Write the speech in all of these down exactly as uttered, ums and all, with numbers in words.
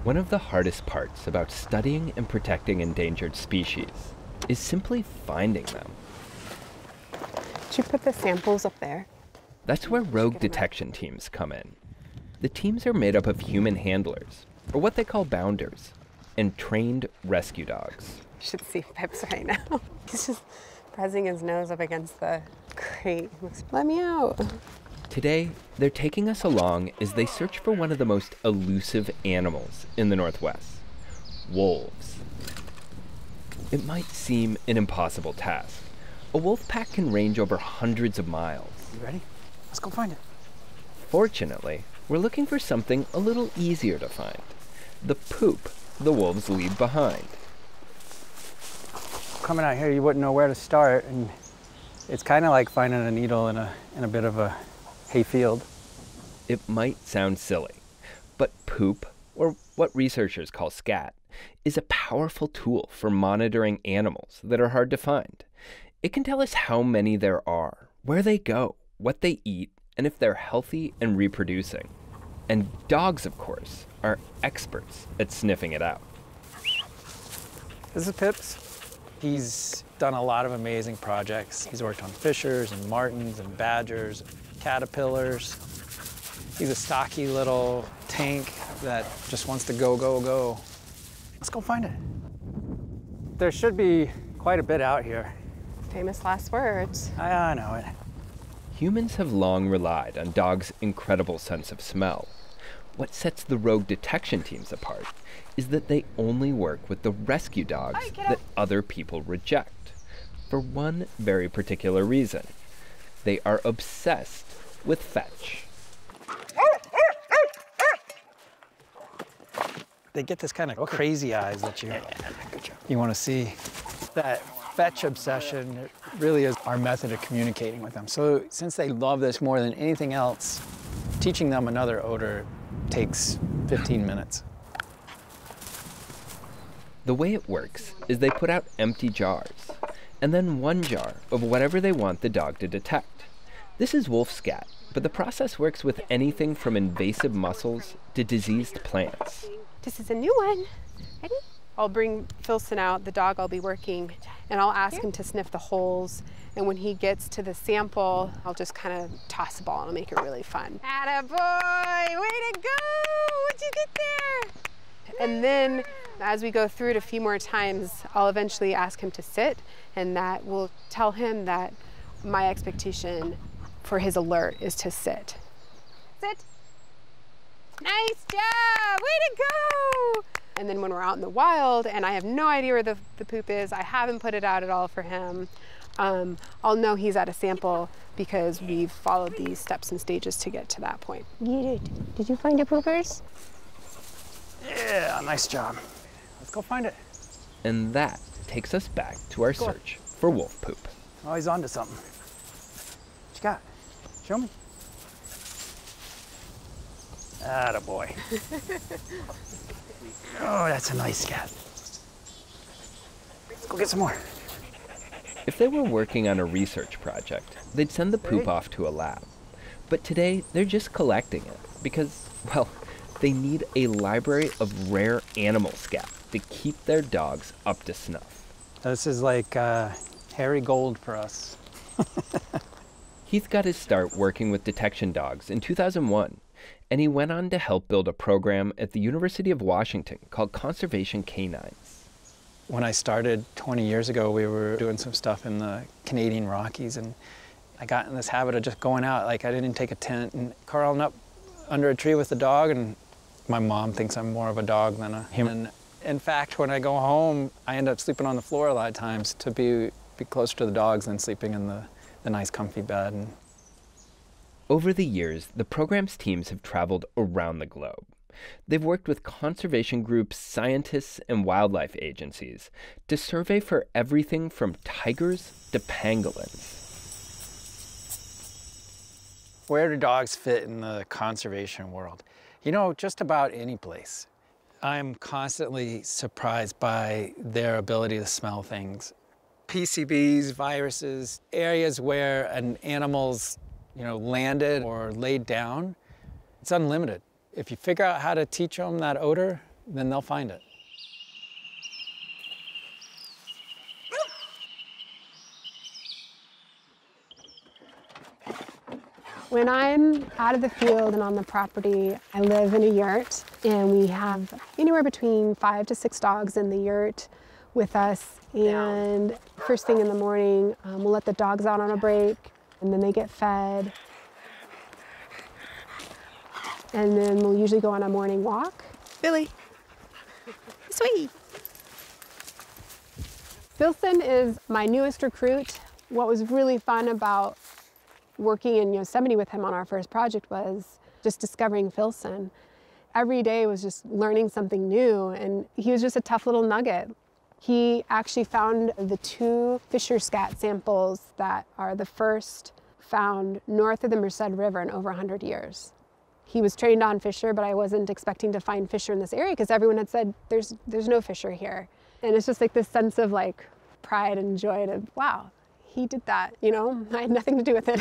One of the hardest parts about studying and protecting endangered species is simply finding them. Did you put the samples up there? That's where rogue detection teams come in. The teams are made up of human handlers, or what they call bounders, and trained rescue dogs. You should see Pips right now. He's just pressing his nose up against the crate. Let me out. Today, they're taking us along as they search for one of the most elusive animals in the Northwest, wolves. It might seem an impossible task. A wolf pack can range over hundreds of miles. You ready? Let's go find it. Fortunately, we're looking for something a little easier to find. The poop the wolves leave behind. Coming out here, you wouldn't know where to start, and it's kind of like finding a needle in a, in a bit of a hay field. It might sound silly, but poop, or what researchers call scat, is a powerful tool for monitoring animals that are hard to find. It can tell us how many there are, where they go, what they eat, and if they're healthy and reproducing. And dogs, of course, are experts at sniffing it out. This is Pips. He's done a lot of amazing projects. He's worked on fishers and martins and badgers, caterpillars. He's a stocky little tank that just wants to go, go, go. Let's go find it. There should be quite a bit out here. Famous last words. I, I know it. Humans have long relied on dogs' incredible sense of smell. What sets the rogue detection teams apart is that they only work with the rescue dogs that other people reject, for one very particular reason. They are obsessed with fetch. They get this kind of crazy eyes that you, you want to see. That fetch obsession really is our method of communicating with them. So since they love this more than anything else, teaching them another odor takes fifteen minutes. The way it works is they put out empty jars, and then one jar of whatever they want the dog to detect. This is wolf scat, but the process works with anything from invasive mussels to diseased plants. This is a new one. Ready? I'll bring Filson out, the dog I'll be working, and I'll ask him to sniff the holes. And when he gets to the sample, I'll just kind of toss a ball and I'll make it really fun. Attaboy! Way to go! What'd you get there? And then as we go through it a few more times, I'll eventually ask him to sit, and that will tell him that my expectation for his alert is to sit. Sit. Nice job! Way to go! And then when we're out in the wild and I have no idea where the, the poop is, I haven't put it out at all for him, um, I'll know he's at a sample because we've followed these steps and stages to get to that point. You did. Did you find your poopers? Yeah, nice job. Let's go find it. And that takes us back to our search for wolf poop. Oh, he's onto something. What you got? Show me. Attaboy. Oh, that's a nice scat. Let's go get some more. If they were working on a research project, they'd send the poop off to a lab. But today, they're just collecting it because, well, they need a library of rare animal scat to keep their dogs up to snuff. This is like uh, hairy gold for us. Heath got his start working with detection dogs in two thousand one, and he went on to help build a program at the University of Washington called Conservation Canines. When I started twenty years ago, we were doing some stuff in the Canadian Rockies, and I got in this habit of just going out. Like, I didn't take a tent and curling up under a tree with the dog, and my mom thinks I'm more of a dog than a human. In fact, when I go home, I end up sleeping on the floor a lot of times to be, be closer to the dogs than sleeping in the, the nice comfy bed. And over the years, the program's teams have traveled around the globe. They've worked with conservation groups, scientists, and wildlife agencies to survey for everything from tigers to pangolins. Where do dogs fit in the conservation world? You know, just about any place. I'm constantly surprised by their ability to smell things. P C Bs, viruses, areas where an animal's, you know, landed or laid down, it's unlimited. If you figure out how to teach them that odor, then they'll find it. When I'm out of the field and on the property, I live in a yurt, and we have anywhere between five to six dogs in the yurt with us. And first thing in the morning, um, we'll let the dogs out on a break, and then they get fed. And then we'll usually go on a morning walk. Billy, sweetie. Filson is my newest recruit. What was really fun about working in Yosemite with him on our first project was just discovering Filson. Every day was just learning something new, and he was just a tough little nugget. He actually found the two fisher scat samples that are the first found north of the Merced River in over one hundred years. He was trained on fisher, but I wasn't expecting to find fisher in this area because everyone had said there's, there's no fisher here. And it's just like this sense of like pride and joy to, wow, he did that, you know? I had nothing to do with it.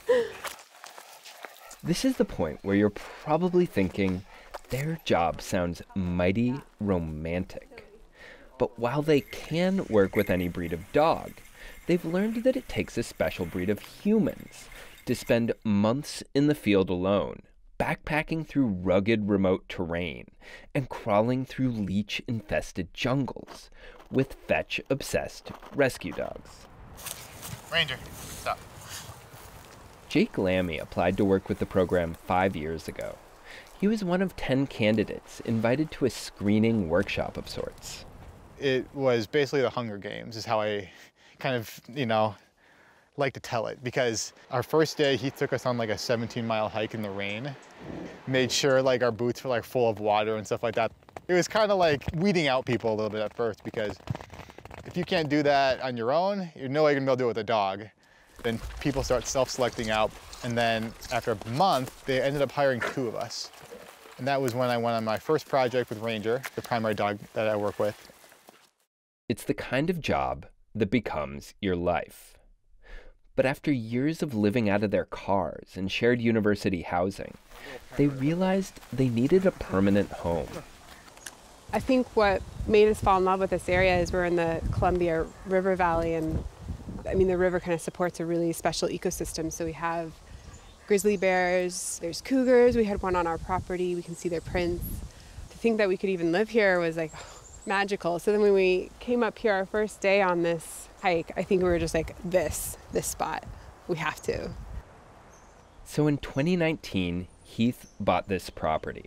This is the point where you're probably thinking their job sounds mighty romantic. But while they can work with any breed of dog, they've learned that it takes a special breed of humans to spend months in the field alone, backpacking through rugged remote terrain and crawling through leech-infested jungles with fetch-obsessed rescue dogs. Ranger, stop. Jake Lammy applied to work with the program five years ago. He was one of ten candidates invited to a screening workshop of sorts. It was basically the Hunger Games is how I kind of, you know, like to tell it, because our first day he took us on like a seventeen mile hike in the rain, made sure like our boots were like full of water and stuff like that. It was kind of like weeding out people a little bit at first, because if you can't do that on your own, you're no way gonna be able to do it with a dog. Then people start self-selecting out, and then after a month, they ended up hiring two of us. And that was when I went on my first project with Ranger, the primary dog that I work with. It's the kind of job that becomes your life. But after years of living out of their cars and shared university housing, they realized they needed a permanent home. I think what made us fall in love with this area is we're in the Columbia River Valley, and I mean the river kind of supports a really special ecosystem. So we have grizzly bears, there's cougars, we had one on our property, we can see their prints. To think that we could even live here was like magical. So then when we came up here our first day on this hike, I think we were just like, this, this spot, we have to. So in twenty nineteen, Heath bought this property.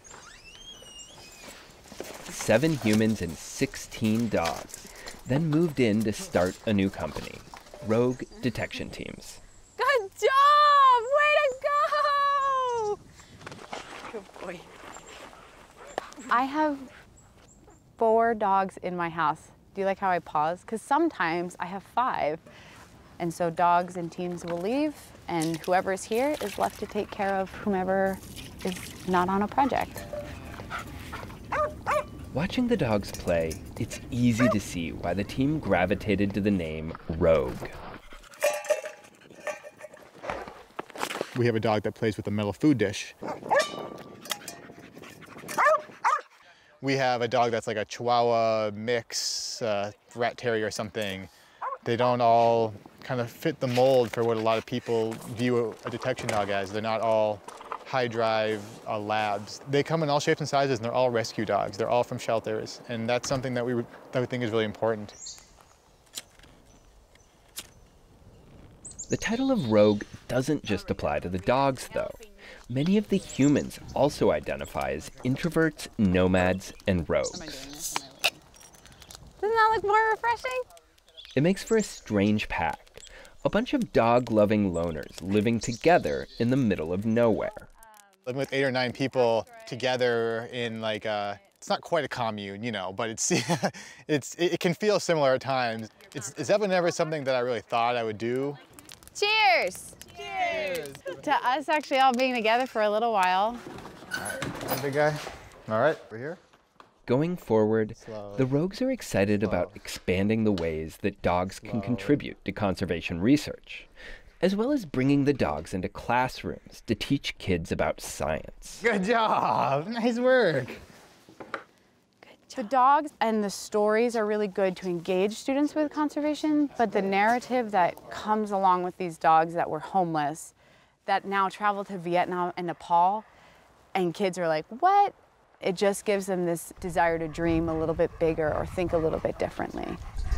Seven humans and sixteen dogs, then moved in to start a new company, Rogue Detection Teams. Good job! Way to go! Good boy. I have four dogs in my house. Do you like how I pause? Because sometimes I have five. And so dogs and teams will leave, and whoever is here is left to take care of whomever is not on a project. Watching the dogs play, it's easy to see why the team gravitated to the name Rogue. We have a dog that plays with a metal food dish. We have a dog that's like a Chihuahua mix, uh, rat terrier or something. They don't all kind of fit the mold for what a lot of people view a detection dog as. They're not all high drive uh, labs. They come in all shapes and sizes, and they're all rescue dogs. They're all from shelters, and that's something that we, that we think is really important. The title of Rogue doesn't just apply to the dogs, though. Many of the humans also identify as introverts, nomads, and rogues. Doesn't that look more refreshing? It makes for a strange pack. A bunch of dog-loving loners living together in the middle of nowhere. Living with eight or nine people together in like a, it's not quite a commune, you know, but it's, it's it can feel similar at times. It's, it's definitely never something that I really thought I would do. Cheers! Cheers! To us actually all being together for a little while. All right, big guy. All right, we're here. Going forward, Slow. the Rogues are excited Slow. about expanding the ways that dogs can Slow. contribute to conservation research, as well as bringing the dogs into classrooms to teach kids about science. Good job, nice work. The dogs and the stories are really good to engage students with conservation, but the narrative that comes along with these dogs that were homeless, that now travel to Vietnam and Nepal, and kids are like, what? It just gives them this desire to dream a little bit bigger or think a little bit differently.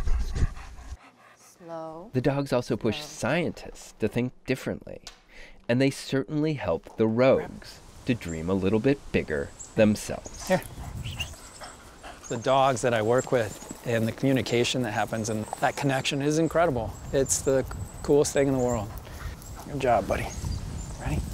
Slow. The dogs also push scientists to think differently, and they certainly help the rogues to dream a little bit bigger themselves. Here. The dogs that I work with and the communication that happens and that connection is incredible. It's the coolest thing in the world. Good job, buddy. Ready?